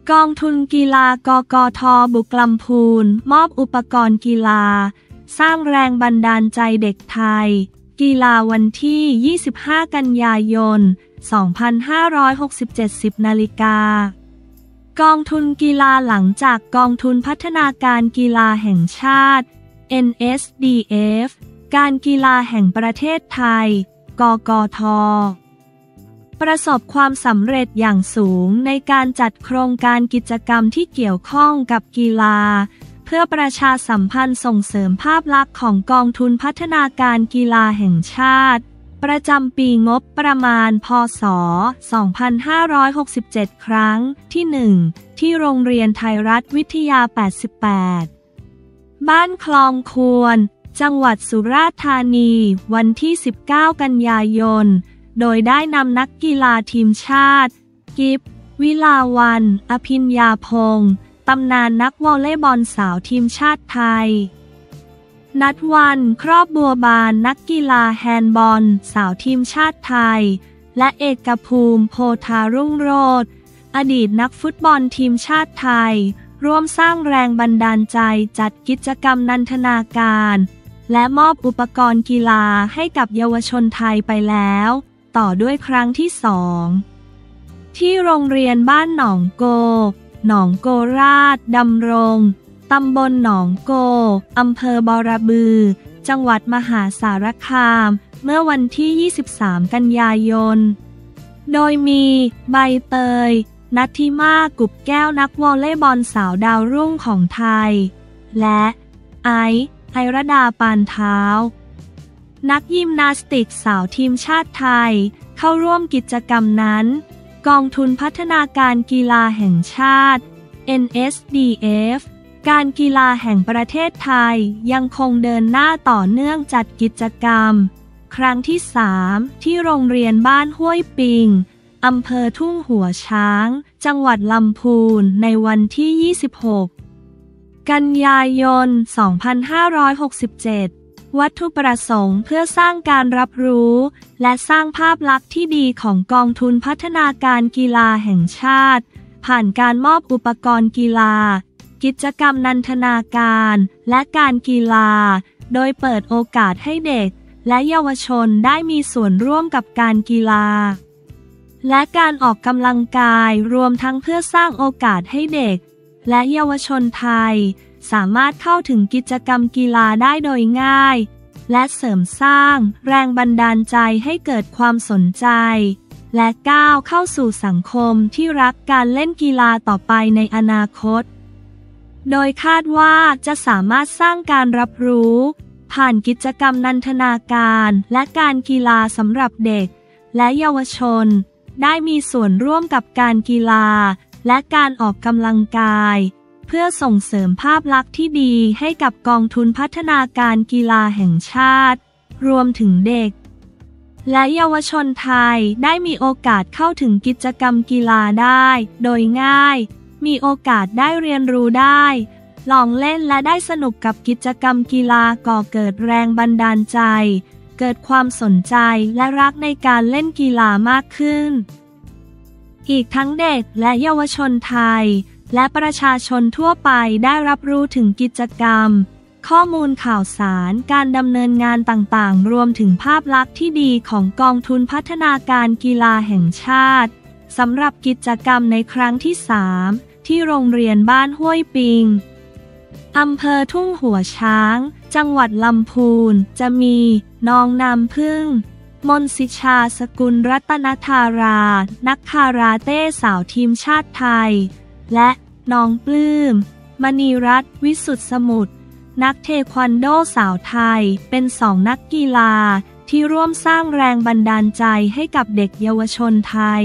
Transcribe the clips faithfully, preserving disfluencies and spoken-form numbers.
กองทุนกีฬากกท.บุกลำพูนมอบอุปกรณ์กีฬาสร้างแรงบันดาลใจเด็กไทยกีฬาวันที่ยี่สิบห้ากันยายนสองพันห้าร้อยหกสิบเจ็ด สิบนาฬิกากองทุนกีฬาหลังจากกองทุนพัฒนาการกีฬาแห่งชาติ เอ็น เอส ดี เอฟ การกีฬาแห่งประเทศไทยกกท.ประสบความสำเร็จอย่างสูงในการจัดโครงการกิจกรรมที่เกี่ยวข้องกับกีฬาเพื่อประชาสัมพันธ์ส่งเสริมภาพลักษณ์ของกองทุนพัฒนาการกีฬาแห่งชาติประจำปีงบประมาณพ.ศ. สองพันห้าร้อยหกสิบเจ็ด ครั้งที่ หนึ่ง ที่โรงเรียนไทยรัฐวิทยา แปดสิบแปด บ้านคลองควรจังหวัดสุราษฎร์ธานีวันที่ สิบเก้า กันยายนโดยได้นำนักกีฬาทีมชาติกิฟต์วิลาวันอภิญญาพงษ์ตำนานนักวอลเลย์บอลสาวทีมชาติไทยนัทวันครอบบัวบานนักกีฬาแฮนด์บอลสาวทีมชาติไทยและเอกภูมิโพธารุ่งโรจน์อดีตนักฟุตบอลทีมชาติไทยร่วมสร้างแรงบันดาลใจจัดกิจกรรมนันทนาการและมอบอุปกรณ์กีฬาให้กับเยาวชนไทยไปแล้วต่อด้วยครั้งที่สองที่โรงเรียนบ้านหนองโกหนองโกราชดำรงตำบลหนองโกอำเภอบอระบือจังหวัดมหาสารคามเมื่อวันที่ยี่สิบสามกันยายนโดยมีใบเตยนัทธิมากุบแก้วนักวอลเลย์บอลสาวดาวรุ่งของไทยและไอซ์ไอรดาปานเท้านักยิมนาสติกสาวทีมชาติไทยเข้าร่วมกิจกรรมนั้นกองทุนพัฒนาการกีฬาแห่งชาติ เอ็น เอส ดี เอฟ การกีฬาแห่งประเทศไทยยังคงเดินหน้าต่อเนื่องจัดกิจกรรมครั้งที่สามที่โรงเรียนบ้านห้วยปิงอำเภอทุ่งหัวช้างจังหวัดลำพูนในวันที่ยี่สิบหกกันยายนสองพันห้าร้อยหกสิบเจ็ดวัตถุประสงค์เพื่อสร้างการรับรู้และสร้างภาพลักษณ์ที่ดีของกองทุนพัฒนาการกีฬาแห่งชาติผ่านการมอบอุปกรณ์กีฬากิจกรรมนันทนาการและการกีฬาโดยเปิดโอกาสให้เด็กและเยาวชนได้มีส่วนร่วมกับการกีฬาและการออกกำลังกายรวมทั้งเพื่อสร้างโอกาสให้เด็กและเยาวชนไทยสามารถเข้าถึงกิจกรรมกีฬาได้โดยง่ายและเสริมสร้างแรงบันดาลใจให้เกิดความสนใจและก้าวเข้าสู่สังคมที่รักการเล่นกีฬาต่อไปในอนาคตโดยคาดว่าจะสามารถสร้างการรับรู้ผ่านกิจกรรมนันทนาการและการกีฬาสำหรับเด็กและเยาวชนได้มีส่วนร่วมกับการกีฬาและการออกกำลังกายเพื่อส่งเสริมภาพลักษณ์ที่ดีให้กับกองทุนพัฒนาการกีฬาแห่งชาติรวมถึงเด็กและเยาวชนไทยได้มีโอกาสเข้าถึงกิจกรรมกีฬาได้โดยง่ายมีโอกาสได้เรียนรู้ได้ลองเล่นและได้สนุกกับกิจกรรมกีฬาก่อเกิดแรงบันดาลใจเกิดความสนใจและรักในการเล่นกีฬามากขึ้นอีกทั้งเด็กและเยาวชนไทยและประชาชนทั่วไปได้รับรู้ถึงกิจกรรมข้อมูลข่าวสารการดำเนินงานต่างๆรวมถึงภาพลักษณ์ที่ดีของกองทุนพัฒนาการกีฬาแห่งชาติสำหรับกิจกรรมในครั้งที่สามที่โรงเรียนบ้านห้วยปิงอำเภอทุ่งหัวช้างจังหวัดลำพูนจะมีน้องน้ำพึ่งมนสิชาสกุลรัตนธารานักคาราเต้สาวทีมชาติไทยและน้องปลื้มมณีรัตน์วิสุทธิสมุทรนักเทควันโดสาวไทยเป็นสองนักกีฬาที่ร่วมสร้างแรงบันดาลใจให้กับเด็กเยาวชนไทย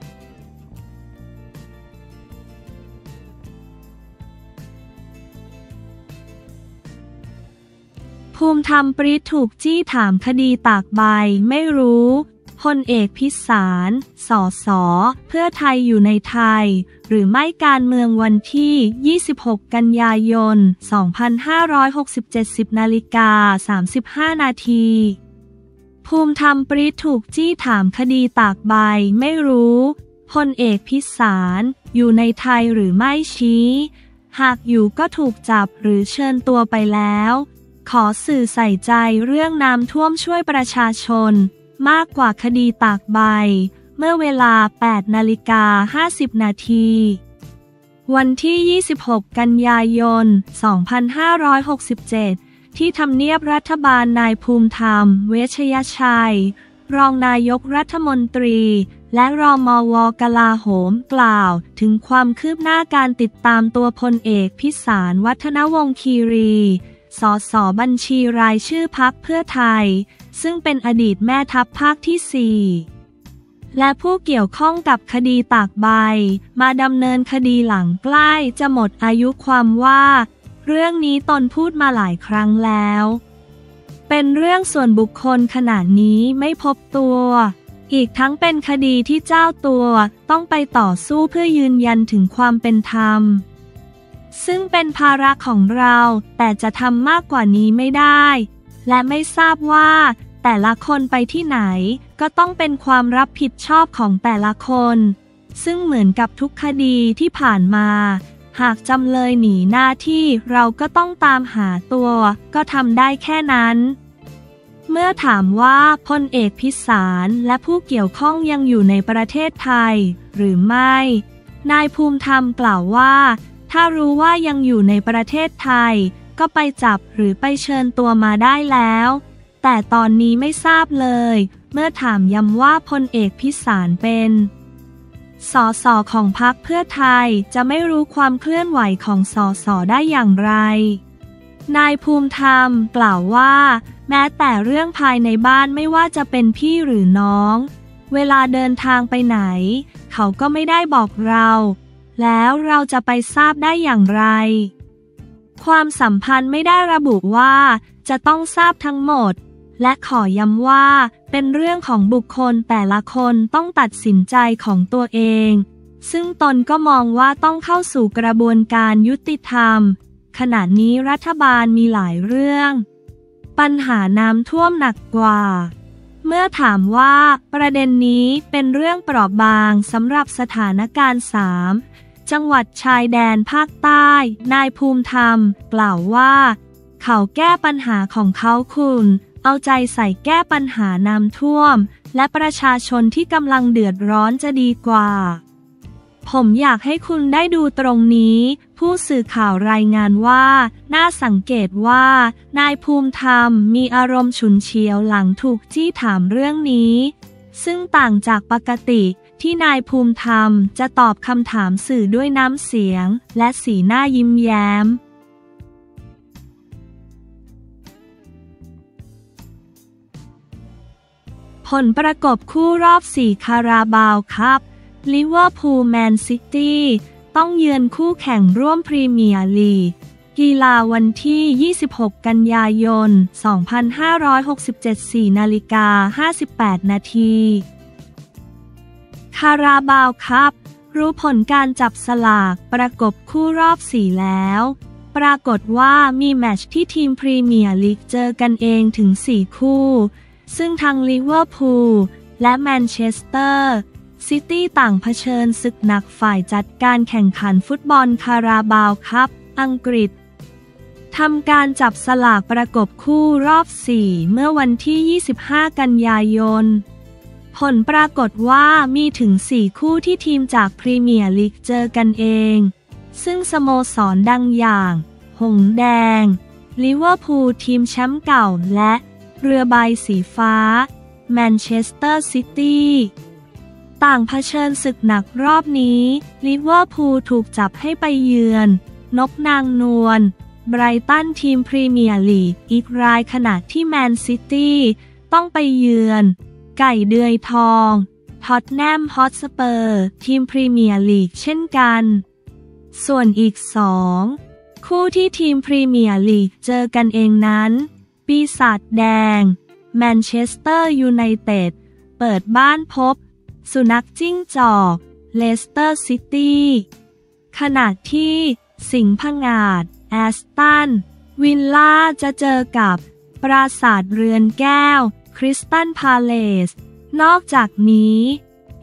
ภูมิธรรมปริศถูกจี้ถามคดีตากใบไม่รู้พลเอกพิสาร สส.เพื่อไทยอยู่ในไทยหรือไม่การเมืองวันที่ยี่สิบหกกันยายนสองพันห้าร้อยหกสิบเจ็ด สิบนาฬิกาสามสิบห้านาทีภูมิธรรมปริศถูกจี้ถามคดีตากใบไม่รู้พลเอกพิสารอยู่ในไทยหรือไม่ชี้หากอยู่ก็ถูกจับหรือเชิญตัวไปแล้วขอสื่อใส่ใจเรื่องน้ำท่วมช่วยประชาชนมากกว่าคดีตากใบเมื่อเวลา แปดนาฬิกาห้าสิบนาทีวันที่ ยี่สิบหก กันยายน สองพันห้าร้อยหกสิบเจ็ด ที่ทำเนียบรัฐบาลนายภูมิธรรม เวชยชัย รองนายกรัฐมนตรีและรมว.กลาโหมกล่าวถึงความคืบหน้าการติดตามตัวพลเอกพิสารวัฒนวงศ์คีรี สสบัญชีรายชื่อพรรคเพื่อไทยซึ่งเป็นอดีตแม่ทัพภาคที่ สี่ และผู้เกี่ยวข้องกับคดีตากใบมาดำเนินคดีหลังใกล้จะหมดอายุความว่าเรื่องนี้ตนพูดมาหลายครั้งแล้วเป็นเรื่องส่วนบุคคลขณะนี้ไม่พบตัวอีกทั้งเป็นคดีที่เจ้าตัวต้องไปต่อสู้เพื่อยืนยันถึงความเป็นธรรมซึ่งเป็นภาระของเราแต่จะทำมากกว่านี้ไม่ได้และไม่ทราบว่าแต่ละคนไปที่ไหนก็ต้องเป็นความรับผิดชอบของแต่ละคนซึ่งเหมือนกับทุกคดีที่ผ่านมาหากจำเลยหนีหน้าที่เราก็ต้องตามหาตัวก็ทำได้แค่นั้นเมื่อถามว่าพลเอกพิสารและผู้เกี่ยวข้องยังอยู่ในประเทศไทยหรือไม่นายภูมิธรรมกล่าวว่าถ้ารู้ว่ายังอยู่ในประเทศไทยก็ไปจับหรือไปเชิญตัวมาได้แล้วแต่ตอนนี้ไม่ทราบเลยเมื่อถามย้ำว่าพลเอกพิสารเป็นสสของพรรคเพื่อไทยจะไม่รู้ความเคลื่อนไหวของสสได้อย่างไรนายภูมิธรรมกล่าวว่าแม้แต่เรื่องภายในบ้านไม่ว่าจะเป็นพี่หรือน้องเวลาเดินทางไปไหนเขาก็ไม่ได้บอกเราแล้วเราจะไปทราบได้อย่างไรความสัมพันธ์ไม่ได้ระบุว่าจะต้องทราบทั้งหมดและขอย้ำว่าเป็นเรื่องของบุคคลแต่ละคนต้องตัดสินใจของตัวเองซึ่งตนก็มองว่าต้องเข้าสู่กระบวนการยุติธรรมขณะนี้รัฐบาลมีหลายเรื่องปัญหาน้ำท่วมหนักกว่าเมื่อถามว่าประเด็นนี้เป็นเรื่องเปราะบางสำหรับสถานการณ์สามจังหวัดชายแดนภาคใต้นายภูมิธรรมกล่าวว่าเขาแก้ปัญหาของเขาคุณเอาใจใส่แก้ปัญหาน้ำท่วมและประชาชนที่กำลังเดือดร้อนจะดีกว่าผมอยากให้คุณได้ดูตรงนี้ผู้สื่อข่าวรายงานว่าน่าสังเกตว่านายภูมิธรรมมีอารมณ์ฉุนเฉียวหลังถูกจี้ถามเรื่องนี้ซึ่งต่างจากปกติที่นายภูมิธรรมจะตอบคำถามสื่อด้วยน้ำเสียงและสีหน้ายิ้มแย้มผลประกบคู่รอบสี่คาราบาวครับลิเวอร์พูลแมนซิตี้ต้องเยือนคู่แข่งร่วมพรีเมียร์ลีกกีฬาวันที่ ยี่สิบหก กันยายน สองพันห้าร้อยหกสิบเจ็ด สี่นาฬิกาห้าสิบแปดนาทีคาราบาวครับรู้ผลการจับสลากประกบคู่รอบสี่แล้วปรากฏว่ามีแมตช์ที่ทีมพรีเมียร์ลีกเจอกันเองถึงสี่คู่ซึ่งทั้งลิเวอร์พูลและแมนเชสเตอร์ซิตี้ต่างเผชิญศึกหนักฝ่ายจัดการแข่งขันฟุตบอลคาราบาวครับอังกฤษทำการจับสลากประกบคู่รอบสี่เมื่อวันที่ ยี่สิบห้า กันยายนผลปรากฏว่ามีถึงสี่คู่ที่ทีมจากพรีเมียร์ลีกเจอกันเองซึ่งสโมสรดังอย่างหงส์แดงลิเวอร์พูลทีมแชมป์เก่าและเรือใบสีฟ้าแมนเชสเตอร์ซิตี้ต่างเผชิญศึกหนักรอบนี้ลิเวอร์พูลถูกจับให้ไปเยือนนกนางนวลไบรตันทีมพรีเมียร์ลีกอีกรายขณะที่แมนซิตี้ต้องไปเยือนไก่เดือยทองท็อตแนมฮอตสเปอร์ทีมพรีเมียร์ลีกเช่นกันส่วนอีกสองคู่ที่ทีมพรีเมียร์ลีกเจอกันเองนั้นปีศาจแดงแมนเชสเตอร์ยูไนเต็ดเปิดบ้านพบสุนัขจิ้งจอกเลสเตอร์ซิตี้ขณะที่สิงห์ผงาดแอสตันวิลล่าจะเจอกับปราสาทเรือนแก้วคริสตัลพาเลซนอกจากนี้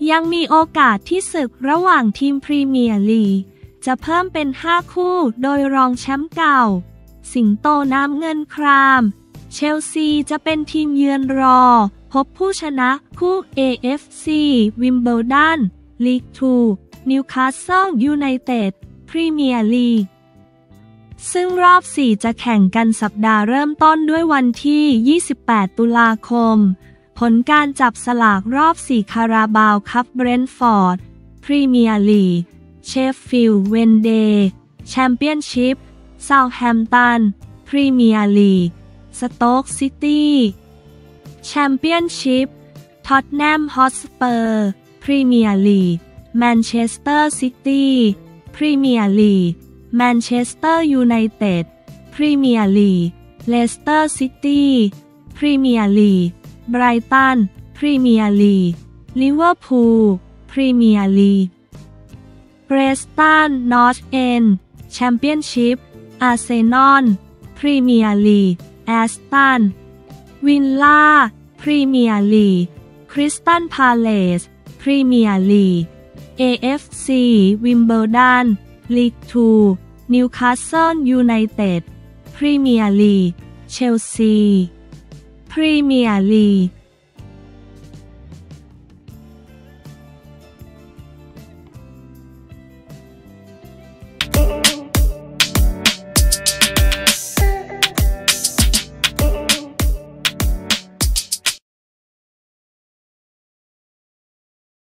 ยังมีโอกาสที่ศึกระหว่างทีมพรีเมียร์ลีกจะเพิ่มเป็นห้าคู่โดยรองแชมป์เก่าสิงโตน้ำเงินครามเชลซีจะเป็นทีมเยือนรอพบผู้ชนะคู่ เอ เอฟ ซี วิมเบิลดันลีกทูนิวคาสเซิลยูไนเต็ดพรีเมียร์ลีกซึ่งรอบสี่จะแข่งกันสัปดาห์เริ่มต้นด้วยวันที่ ยี่สิบแปด ตุลาคมผลการจับสลากรอบสี่คาราบาวคัพเบรนท์ฟอร์ดพรีเมียร์ลีกเชฟฟิลด์เวนเดย์แชมเปี้ยนชิพเซาท์แฮมป์ตันพรีเมียร์ลีกสโต๊กซิตี้แชมเปี้ยนชิพท็อตแนมฮอตสเปอร์พรีเมียร์ลีกแมนเชสเตอร์ซิตี้พรีเมียร์ลีกแมนเชสเตอร์ยูไนเต็ดพรีเมียร์ลีกเลสเตอร์ซิตี้พรีเมียร์ลีกไบรตันพรีเมียร์ลีกลิเวอร์พูลพรีเมียร์ลีกเบรสตันนอร์ทเอ็นด์แชมเปี้ยนชิพอาร์เซนอลพรีเมียร์ลีกแอสตันวิลล่าพรีเมียร์ลีกคริสตัลพาเลซพรีเมียร์ลีก เอ เอฟ ซี วิมเบิลดันลีกทูนิวคาสเซิลยูไนเต็ดพรีเมียร์ลีกเชลซีพรีเมียร์ลีก